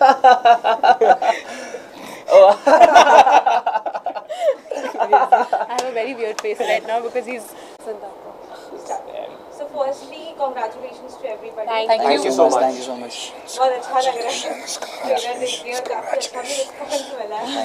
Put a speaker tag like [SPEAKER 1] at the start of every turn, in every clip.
[SPEAKER 1] I have a very weird face right now because he's
[SPEAKER 2] So firstly, congratulations to everybody.
[SPEAKER 1] Thank you so much.
[SPEAKER 3] Thank you so much.
[SPEAKER 2] बहुत अच्छा लग रहा है। Trailer देख के और काफी अच्छा भी रिस्पॉन्स मिला है।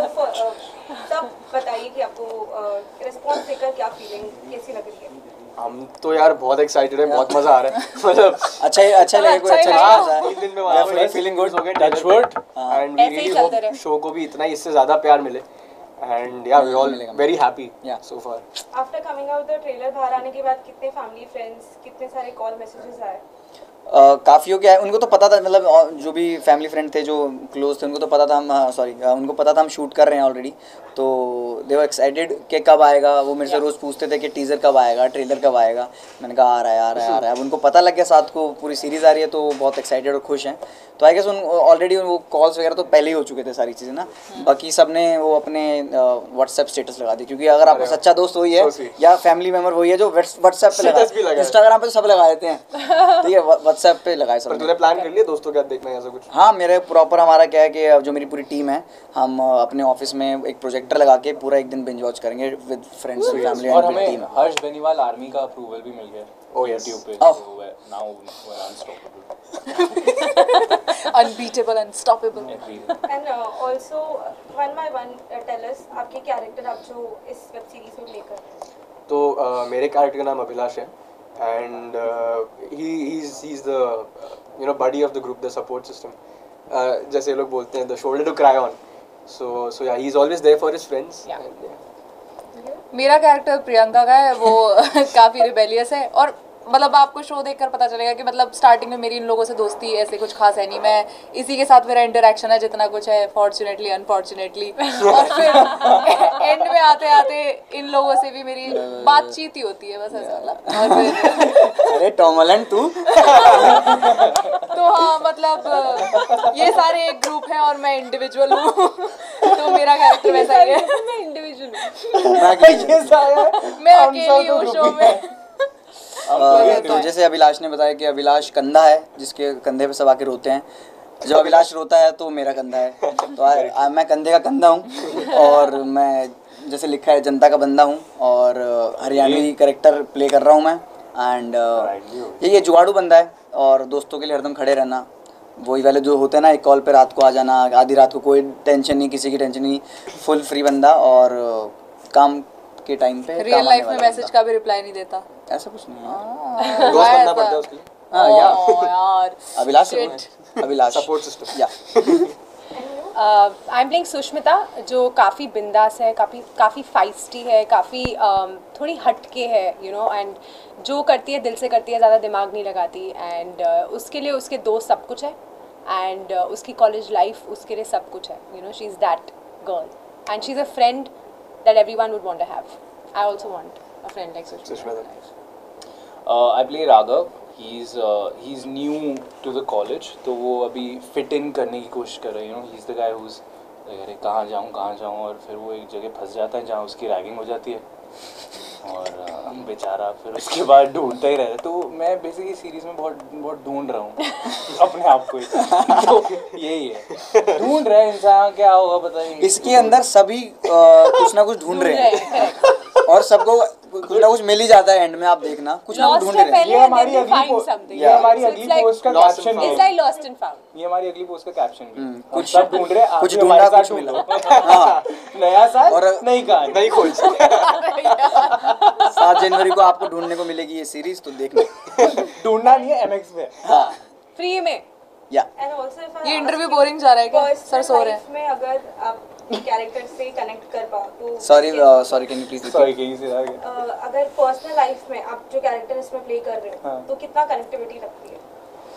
[SPEAKER 2] तब बताइए कि आपको रिस्पॉन्स देकर क्या फीलिंग कैसी लग रही है?
[SPEAKER 4] हम तो यार बहुत एक्साइटेड है, बहुत मजा आ रहा है। मतलब
[SPEAKER 3] अच्छा लगे, कोई अच्छा
[SPEAKER 4] हाँ, 3 दिन में वहाँ
[SPEAKER 3] फीलिंग गुड
[SPEAKER 4] हो गए touch wood and we really hope show को भी इतना ही इससे ज्यादा प्यार मिले and yeah we all very happy so far.
[SPEAKER 2] After coming out the trailer बाहर आने के बाद कितने फैमिली फ्रेंड्स कितने सारे कॉल मैसेजेस आए?
[SPEAKER 3] काफ़ियों के उनको तो पता था, मतलब जो भी फैमिली फ्रेंड थे जो क्लोज थे उनको तो पता था हम उनको पता था हम शूट कर रहे हैं ऑलरेडी, तो दे वर एक्साइटेड कि कब आएगा। वो मेरे से रोज़ पूछते थे कि टीज़र कब आएगा, ट्रेलर कब आएगा। मैंने कहा आ रहा है। अब उनको पता लग गया साथ को पूरी सीरीज़ आ रही है तो बहुत एक्साइटेड और खुश हैं। तो आई गेस ऑलरेडी वो कॉल्स वगैरह तो पहले ही हो चुके थे सारी चीज़ें ना। बाकी सब ने वो अपने व्हाट्सएप स्टेटस लगा दी, क्योंकि अगर आपका सच्चा दोस्त वही है या फैमिली मेम्बर वही है जो व्हाट्सएप पे लगा, इंस्टाग्राम पे तो सब लगा देते हैं, ठीक है, व्हाट्सएप पे लगाए सब।
[SPEAKER 4] तूने प्लान कर लिया दोस्तों क्या देखना है ऐसा कुछ?
[SPEAKER 3] हाँ, मेरे प्रॉपर हमारा क्या है कि जो मेरी पूरी टीम है हम अपने ऑफिस में एक प्रोजेक्टर लगा के पूरा एक दिन बिंज वॉच करेंगे विद फ्रेंड्स विद फैमिली
[SPEAKER 5] और
[SPEAKER 3] एंड
[SPEAKER 5] हमें
[SPEAKER 3] टीम।
[SPEAKER 5] हर्ष बेनीवाल आर्मी का अप्रूवल भी मिल गया YouTube पे,
[SPEAKER 3] Oh.
[SPEAKER 5] so now we're unstoppable.
[SPEAKER 1] unbeatable, unstoppable.
[SPEAKER 2] And also one by one tell us आपके कैरेक्टर आप जो इस वेब सीरीज में प्ले कर रहे हैं।
[SPEAKER 4] तो मेरे कैरेक्टर का नाम अभिलाष है and he is the you know buddy of the group, the support system, जैसे लोग बोलते हैं the shoulder to cry on. So yeah he is always there for his friends.
[SPEAKER 1] मेरा कैरेक्टर प्रियंका का है, वो काफ़ी रिबेलियस है और मतलब आपको शो देखकर पता चलेगा कि मतलब स्टार्टिंग में मेरी इन लोगों से दोस्ती ऐसे कुछ खास है नहीं, मैं इसी के साथ मेरा इंटरेक्शन है जितना कुछ है, फॉर्चुनेटली अनफॉर्चुनेटली, और फिर एंड में आते आते इन लोगों से भी मेरी बातचीत ही होती है बस ऐसा वाला। और फिर
[SPEAKER 3] अरे टॉमलन तू
[SPEAKER 1] तो हाँ, मतलब ये सारे एक ग्रुप है और मैं इंडिविजुअल हूँ तो मेरा कैरेक्टर वैसा ही है। मैं इंडिविजुअल हूँ, मैं अकेली हूँ शो में।
[SPEAKER 3] तो जैसे अभिलाष ने बताया कि अभिलाष कंधा है जिसके कंधे पे सब आके रोते हैं। जब अभिलाष रोता है तो मेरा कंधा है, तो मैं कंधे का कंधा हूँ और मैं जैसे लिखा है जनता का बंदा हूँ और हरियाणवी कैरेक्टर प्ले कर रहा हूँ मैं। एंड ये जुगाड़ू बंदा है और दोस्तों के लिए हरदम खड़े रहना, वही वाले जो होते हैं ना, एक कॉल पे रात को आ जाना, आधी रात को कोई टेंशन नहीं, किसी की टेंशन नहीं, फुल फ्री बंदा और काम के टाइम पे
[SPEAKER 1] रियल लाइफ में मैसेज का भी रिप्लाई नहीं देता,
[SPEAKER 3] ऐसा कुछ नहीं है।
[SPEAKER 4] दोस्त बनना पड़ता है उसके लिए।
[SPEAKER 3] हाँ
[SPEAKER 1] यार
[SPEAKER 3] अभिलाष
[SPEAKER 4] सपोर्ट सिस्टम।
[SPEAKER 3] या
[SPEAKER 6] आई एम प्लेइंग सुष्मिता, जो काफ़ी बिंदास है, काफ़ी फाइस्टी है, काफ़ी थोड़ी हटके है, यू नो, एंड जो करती है दिल से करती है, ज़्यादा दिमाग नहीं लगाती। एंड उसके लिए उसके दोस्त सब कुछ है एंड उसकी कॉलेज लाइफ उसके लिए सब कुछ है, you know, she is that girl and she is a friend that everyone would want to have. I also want a friend like Sushmita.
[SPEAKER 5] I play Raghav. He's new to the college, तो वो अभी fit in करने की कोशिश कर रहा है, you know, he's the guy who's अरे कहाँ जाऊँ, और फिर वो एक जगह फंस जाता है जहाँ उसकी रैगिंग हो जाती है और बेचारा फिर उसके बाद ढूंढता ही रहता है। तो मैं बेसिकली सीरीज में बहुत ढूंढ रहा हूँ अपने आप को, तो यही है, ढूंढ रहे हैं इंसान, क्या होगा पता नहीं।
[SPEAKER 3] इसके अंदर सभी कुछ ना कुछ ढूंढ रहे हैं और सबको कुछ ना कुछ मिल ही जाता है एंड में, आप देखना कुछ ना कुछ ढूंढ रहे हैं।
[SPEAKER 5] ये हमारी अगली पोस्ट का कैप्शन भी,
[SPEAKER 6] It's like lost and found.
[SPEAKER 5] ये हमारी अगली पोस्ट का कैप्शन भी,
[SPEAKER 3] कुछ
[SPEAKER 5] सब ढूंढ रहे हैं,
[SPEAKER 3] कुछ ढूंढा कुछ मिला। हाँ,
[SPEAKER 5] नया साल
[SPEAKER 3] और
[SPEAKER 5] नई कहानी,
[SPEAKER 4] नई खोज।
[SPEAKER 3] 7 जनवरी को आपको ढूंढने को मिलेगी ये सीरीज, तो देखना।
[SPEAKER 5] ढूंढना नहीं है MX पे,
[SPEAKER 3] हाँ
[SPEAKER 6] फ्री में।
[SPEAKER 3] या
[SPEAKER 2] एंड आल्सो इफ
[SPEAKER 1] ये इंटरव्यू बोरिंग जा रहा है क्या? सर सो रहे हैं।
[SPEAKER 2] में अगर आप कैरेक्टर से कनेक्ट कर पाओ तो
[SPEAKER 3] sorry can you please
[SPEAKER 5] sorry कहीं से आ गया।
[SPEAKER 2] अगर पर्सनल लाइफ में आप जो कैरेक्टर इसमें प्ले कर रहे हो तो कितना कनेक्टिविटी लगती है?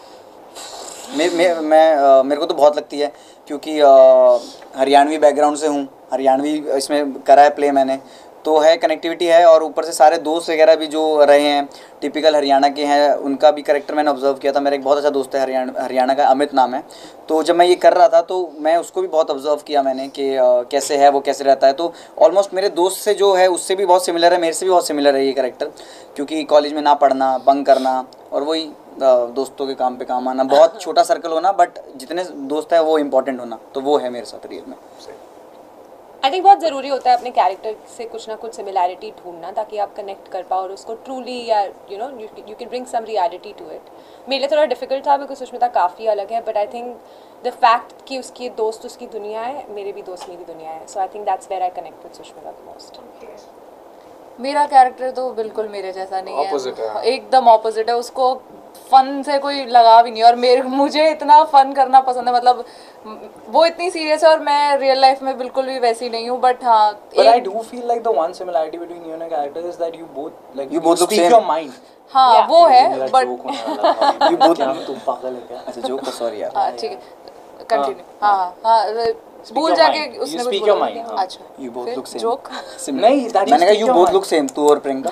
[SPEAKER 3] मेरे को तो बहुत लगती है, क्योंकि हरियाणवी बैकग्राउंड से हूँ, हरियाणवी इसमें करा है प्ले मैंने, तो है कनेक्टिविटी है। और ऊपर से सारे दोस्त वगैरह भी जो रहे हैं टिपिकल हरियाणा के हैं, उनका भी कैरेक्टर मैंने ऑब्जर्व किया था। मेरा एक बहुत अच्छा दोस्त है हरियाणा का, अमित नाम है। तो जब मैं ये कर रहा था तो मैं उसको भी बहुत ऑब्जर्व किया मैंने कि कैसे है वो, कैसे रहता है। तो ऑलमोस्ट मेरे दोस्त से जो है उससे भी बहुत सिमिलर है, मेरे से भी बहुत सिमिलर है ये कैरेक्टर, क्योंकि कॉलेज में ना पढ़ना, बंक करना और वही दोस्तों के काम पे काम आना, बहुत छोटा सर्कल होना बट जितने दोस्त है वो इम्पोर्टेंट होना, तो वो है मेरे साथ रियल में।
[SPEAKER 6] आई थिंक बहुत ज़रूरी होता है अपने कैरेक्टर से कुछ ना कुछ सिमिलैरिटी ढूंढना, ताकि आप कनेक्ट कर पाओ और उसको truly yeah you know you can bring some reality to it. मेरे लिए थोड़ा डिफिकल्ट था बिकॉज सुष्मिता काफ़ी अलग है, but I think the fact कि उसकी दोस्त उसकी दुनिया है, मेरे भी दोस्त मेरी दुनिया है, so I think that's where I connect with Sushmita the most.
[SPEAKER 1] मेरा कैरेक्टर तो बिल्कुल मेरे जैसा नहीं
[SPEAKER 4] Opposite है।
[SPEAKER 1] है, एकदम ऑपोजिट है। उसको फन से कोई लगाव ही नहीं है, और मुझे इतना फन करना पसंद है, मतलब वो इतनी सीरियस है और मैं रियल लाइफ में बिल्कुल भी वैसी नहीं हूँ। बट हाँ,
[SPEAKER 5] But I do feel like the one similarity between you and your character is that you both
[SPEAKER 3] look
[SPEAKER 5] speak
[SPEAKER 3] same.
[SPEAKER 5] your mind.
[SPEAKER 1] हाँ
[SPEAKER 6] Yeah.
[SPEAKER 1] वो है
[SPEAKER 5] मेरा
[SPEAKER 1] बट
[SPEAKER 5] joke होने वाला था।
[SPEAKER 3] You both-
[SPEAKER 5] क्या तुम पागल है क्या?
[SPEAKER 3] अच्छा जोक तो सॉरी यार।
[SPEAKER 1] हाँ ठीक है, कंटिन्यू। हाँ हाँ भूल
[SPEAKER 5] your
[SPEAKER 1] जाके
[SPEAKER 5] mind.
[SPEAKER 1] उसने
[SPEAKER 5] You
[SPEAKER 1] कुछ
[SPEAKER 5] speak
[SPEAKER 1] बोला
[SPEAKER 5] your
[SPEAKER 1] था।
[SPEAKER 5] mind, हाँ।
[SPEAKER 1] अच्छा
[SPEAKER 3] You both look same.
[SPEAKER 1] Joke
[SPEAKER 3] Similar.
[SPEAKER 5] नहीं, that you
[SPEAKER 3] मैंने कहा
[SPEAKER 5] speak
[SPEAKER 3] you
[SPEAKER 5] your
[SPEAKER 3] both
[SPEAKER 5] mind.
[SPEAKER 3] look same, तू और प्रियंका।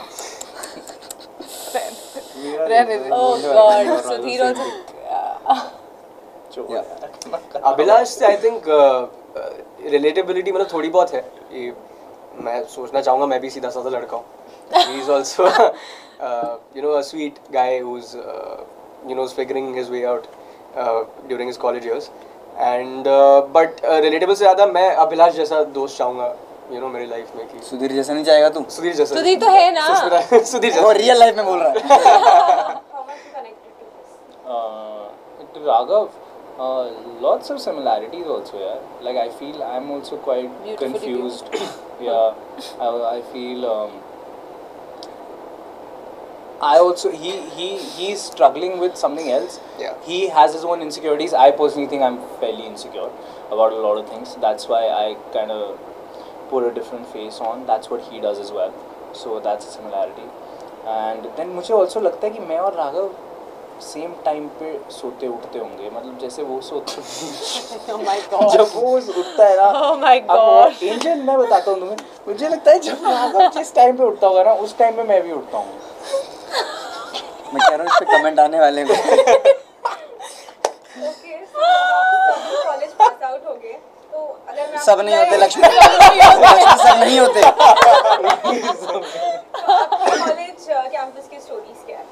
[SPEAKER 1] रहने दे।
[SPEAKER 6] Oh God, Sudhir also.
[SPEAKER 4] Abhilash से आई थिंक रिलेटेबिलिटी मतलब थोड़ी बहुत है। ये मैं सोचना चाहूँगा मैं भी सीधा साधा लड़का हूँ। He is also you know a sweet guy who is you know figuring his way out during his college years and but relatable से ज़्यादा मैं अभिलाष जैसा दोस्त चाहूँगा यू नो मेरी लाइफ में। कि
[SPEAKER 3] सुधीर जैसा नहीं चाहेगा तू?
[SPEAKER 4] सुधीर जैसा।
[SPEAKER 6] सुधीर तो है ना।
[SPEAKER 4] सुधीर
[SPEAKER 3] वो
[SPEAKER 4] जैसा।
[SPEAKER 3] रियल लाइफ में बोल रहा है।
[SPEAKER 2] How much you connected to this?
[SPEAKER 5] To Raghav, lots of similarities also, yeah. Like I feel I'm also quite
[SPEAKER 6] Beautifully
[SPEAKER 5] confused. Yeah, I feel I also he's struggling with something else.
[SPEAKER 4] Yeah.
[SPEAKER 5] He has his own insecurities. I personally think I'm fairly insecure about a lot of things. That's why I kind of put a different face on. That's what he does as well. So that's a similarity. And then मुझे also लगता है कि मैं और Raghav same time पे सोते उठते होंगे, मतलब जैसे वो सोते
[SPEAKER 6] Oh my God.
[SPEAKER 5] जब वो उठता है ना,
[SPEAKER 6] Oh my God.
[SPEAKER 5] एंजल मैं बताता हूँ तुम्हें, मुझे लगता है जब राघव जिस टाइम पे उठता होगा ना उस टाइम पे मैं भी उठता हूँ।
[SPEAKER 3] मैं कह रहा हूँ इस पे कमेंट आने वाले हैं।
[SPEAKER 2] Okay, so आप सभी कॉलेज पास आउट हो गए, तो अगर मैं
[SPEAKER 3] सब नहीं होते लक्ष्मी, लक्ष्मी सब नहीं होते।
[SPEAKER 2] कॉलेज कैंपस की स्टोरीज क्या है?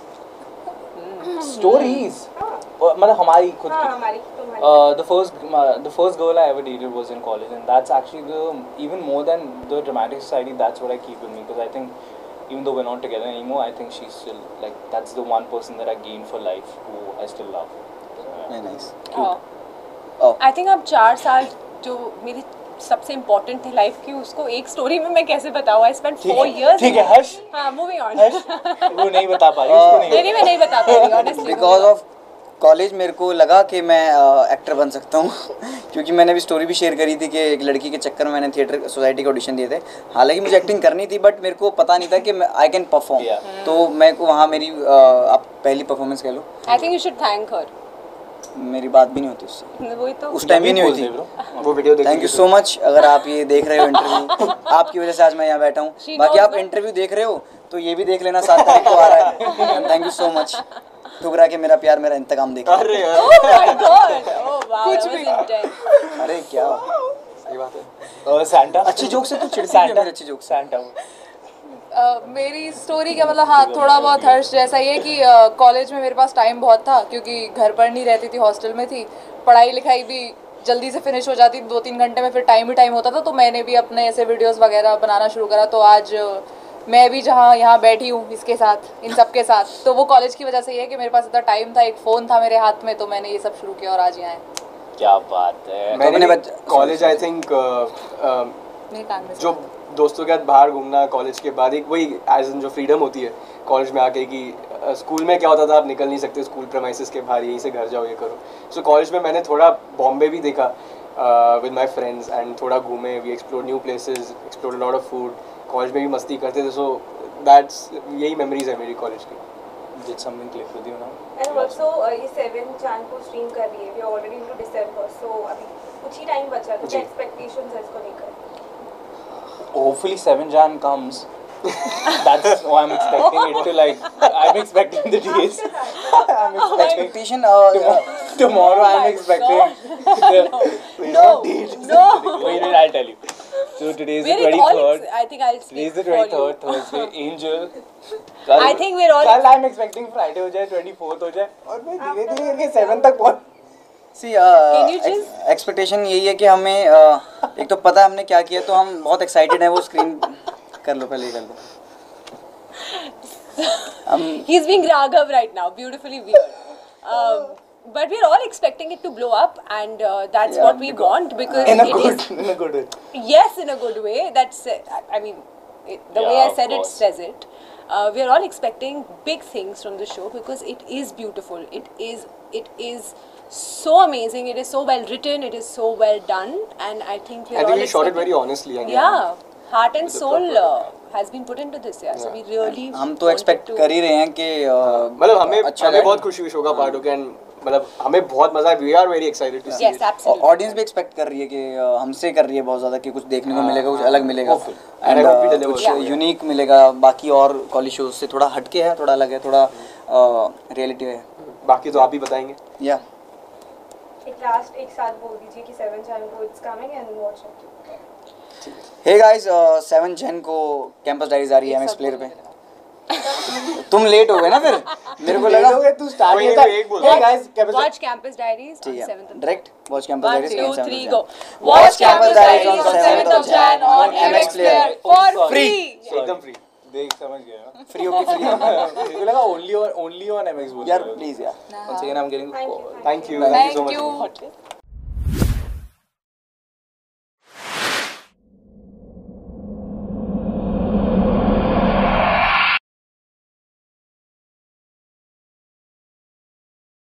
[SPEAKER 5] स्टोरीज मतलब हमारी खुद
[SPEAKER 2] हाँ
[SPEAKER 5] की।
[SPEAKER 2] हमारी तुम्हारी।
[SPEAKER 5] The first girl I ever dated was in college, and that's actually even more than the dramatic society. That's what I keep with me, because I think even though we're not together anymore, I think she's still like that's the one person that I gained for life who I still love.
[SPEAKER 3] Very nice.
[SPEAKER 6] Oh. I think अब 4 साल जो मेरी सबसे important थी life की, उसको एक story में मैं कैसे बताऊँ? I spend 4 years।
[SPEAKER 5] ठीक है, हर्ष।
[SPEAKER 6] हाँ, मूविंग ऑन।
[SPEAKER 5] वो नहीं बता पा रही, उसको नहीं।
[SPEAKER 6] नहीं मैं नहीं बता पा रही ऑनेस्टली।
[SPEAKER 3] बिकॉज ऑफ कॉलेज मेरे को लगा कि मैं एक्टर बन सकता हूँ क्योंकि मैंने भी स्टोरी भी शेयर करी थी कि एक लड़की के चक्कर में मैंने थिएटर सोसाइटी के ऑडिशन दिए थे। हालांकि मुझे एक्टिंग करनी थी बट मेरे को पता नहीं था कि आई कैन परफॉर्म। तो मैं को वहाँ मेरी आप पहली परफॉर्मेंस कह लो।
[SPEAKER 6] I think you should thank her.
[SPEAKER 3] मेरी बात भी नहीं होती उससे,
[SPEAKER 6] वही तो।
[SPEAKER 3] उस टाइम भी नहीं हुई थी।
[SPEAKER 4] वो वीडियो देख
[SPEAKER 3] थैंक यू सो मच। अगर आप ये देख रहे हो इंटरव्यू, आपकी वजह से आज मैं यहाँ बैठा हूँ।
[SPEAKER 6] She
[SPEAKER 3] बाकी
[SPEAKER 6] knows
[SPEAKER 3] आप
[SPEAKER 6] that.
[SPEAKER 3] इंटरव्यू देख रहे हो तो ये भी देख लेना, 7 तारीख को आ रहा है। Thank you so much. ठुकरा के मेरा प्यार मेरा इंतकाम देख।
[SPEAKER 4] अरे यार
[SPEAKER 6] Oh my God! Oh wow, that was intense.
[SPEAKER 3] अरे क्या
[SPEAKER 4] सही बात है।
[SPEAKER 5] सैंटा
[SPEAKER 3] अच्छी जोक से तू चिढ़ती है मेरी अच्छी जोक से।
[SPEAKER 5] सैंटा
[SPEAKER 1] मेरी स्टोरी का मतलब हाँ थोड़ा बहुत हर्ष जैसा ही है कि कॉलेज में मेरे पास टाइम बहुत था क्योंकि घर पर नहीं रहती थी, हॉस्टल में थी। पढ़ाई लिखाई भी जल्दी से फिनिश हो जाती, 2-3 घंटे में फिर टाइम ही टाइम होता था। तो मैंने भी अपने ऐसे वीडियोस वगैरह बनाना शुरू करा। तो आज मैं भी जहाँ यहाँ बैठी हूँ इसके साथ, इन सब के साथ, तो वो कॉलेज की वजह से ही है कि मेरे पास इतना टाइम था, एक फ़ोन था मेरे हाथ में, तो मैंने ये सब शुरू किया और आज यहाँ है।
[SPEAKER 5] क्या बात है।
[SPEAKER 4] मैंने कॉलेज आई थिंक
[SPEAKER 1] मेरे कान में
[SPEAKER 4] जो दोस्तों के साथ बाहर घूमना कॉलेज के बाद, एक वही एज इन जो फ्रीडम होती है कॉलेज में आके कि स्कूल में क्या होता था आप निकल नहीं सकते स्कूल प्रेमाइसेस के बाहर, यहीं से घर जाओ ये करो। सो कॉलेज में मैंने थोड़ा बॉम्बे भी देखा विद माय फ्रेंड्स एंड थोड़ा घूमे, we explore new places, explore lot of food. College में भी मस्ती करते थे। सो दैट्स यही मेमोरीज है मेरी कॉलेज की।
[SPEAKER 5] Did something click with you now?
[SPEAKER 2] And also ये 7 चांद को स्ट्रीम कर रही है, we are already into December, so अभी कुछ ही टाइम बचा है, तो क्या एक्सपेक्टेशंस है इसको लेकर?
[SPEAKER 5] Hopefully 7 Jan comes. That's what I'm expecting it to like. I'm expecting the days. I'm expecting
[SPEAKER 3] expectation
[SPEAKER 5] tomorrow. I'm
[SPEAKER 6] my
[SPEAKER 5] expecting.
[SPEAKER 6] No, no.
[SPEAKER 5] Wait, I'll tell you. So today's the
[SPEAKER 6] We're in all
[SPEAKER 5] 23rd.
[SPEAKER 6] I think I'll
[SPEAKER 5] Today's
[SPEAKER 6] speak
[SPEAKER 5] the
[SPEAKER 6] for you.
[SPEAKER 5] 23rd Thursday. Angel.
[SPEAKER 6] I think we're all
[SPEAKER 5] कल I'm expecting Friday हो जाए 24th हो जाए और मैं धीरे-धीरे करके 7 तक पहुंच.
[SPEAKER 3] See
[SPEAKER 6] Can you just-
[SPEAKER 3] expectation यही है कि हमें एक तो पता है हमने क्या किया, तो हम बहुत एक्साइटेड हैं वो स्क्रीन कर लो, पहले ही कर लो.
[SPEAKER 6] He's being Raghav right now, beautifully weird. But we're all expecting it to blow up, and that's
[SPEAKER 3] Yeah,
[SPEAKER 6] what we want because
[SPEAKER 5] In a
[SPEAKER 6] it
[SPEAKER 5] good,
[SPEAKER 6] is-
[SPEAKER 5] in a good way.
[SPEAKER 6] yes, in a good way. That's I mean, the way
[SPEAKER 5] Yeah,
[SPEAKER 6] I
[SPEAKER 5] of
[SPEAKER 6] said it
[SPEAKER 5] course.
[SPEAKER 6] says it. We are all expecting big things from the show because it is beautiful. It is so amazing. It is so well written. It is so well done, and I think
[SPEAKER 4] I think we shot it very honestly. And
[SPEAKER 6] Yeah, heart and
[SPEAKER 4] With the
[SPEAKER 6] soul
[SPEAKER 4] proper-
[SPEAKER 6] has been put into this. Yeah, so we really.
[SPEAKER 3] हम तो
[SPEAKER 6] wanted
[SPEAKER 3] expect
[SPEAKER 6] to-
[SPEAKER 3] कर ही रहे हैं कि
[SPEAKER 4] मतलब हमें
[SPEAKER 3] अच्छा
[SPEAKER 4] हमें
[SPEAKER 3] जाए.
[SPEAKER 4] बहुत खुशी हुई शो का पार्ट होके, एंड मतलब हमें बहुत मजा, we are very excited to see
[SPEAKER 6] Yes, absolutely.
[SPEAKER 3] Audience भी एक्सपेक्ट कर रही है कि हमसे कर रही है बहुत ज़्यादा कि कुछ देखने को मिलेगा, कुछ अलग मिलेगा,
[SPEAKER 4] And I hope we deliver.
[SPEAKER 3] कुछ
[SPEAKER 4] Yeah.
[SPEAKER 3] यूनिक मिलेगा, बाकी और कॉलेज शोज से थोड़ा हटके है, थोड़ा अलग है, थोड़ा रियलिटी है.
[SPEAKER 4] बाकी तो आप ही बताएंगे.
[SPEAKER 3] या
[SPEAKER 2] एक साथ बोल दीजिए कि 7 Jan को it's coming and watch it.
[SPEAKER 3] Hey guys, 7 Jan को कैंपस डायरीज आ रही है एमएक्स प्लेयर पे. तुम लेट हो गए ना फिर, मेरे को लगा
[SPEAKER 5] तू स्टार्ट
[SPEAKER 4] कोई
[SPEAKER 5] किया
[SPEAKER 4] नहीं,
[SPEAKER 5] था.
[SPEAKER 4] एक बोल.
[SPEAKER 5] Hey guys,
[SPEAKER 6] Watch Campus Diaries on
[SPEAKER 3] ठीक
[SPEAKER 6] 7th
[SPEAKER 3] है,
[SPEAKER 6] of
[SPEAKER 3] direct watch campus
[SPEAKER 6] 1,
[SPEAKER 3] diaries
[SPEAKER 6] 2, 3, go.
[SPEAKER 3] Watch Campus Diaries on 7th of Jan on MX Player
[SPEAKER 6] for
[SPEAKER 3] free.
[SPEAKER 4] एकदम फ्री.
[SPEAKER 5] देख समझ गया ना.
[SPEAKER 3] Free okay free.
[SPEAKER 5] मेरे को लगा only on MX बोल
[SPEAKER 3] यार
[SPEAKER 5] रहे हो.
[SPEAKER 3] प्लीज यार.
[SPEAKER 5] Once again I'm getting the
[SPEAKER 2] Thank you.
[SPEAKER 5] call.
[SPEAKER 4] Thank you, thank you so
[SPEAKER 1] Thank
[SPEAKER 4] much.
[SPEAKER 1] you.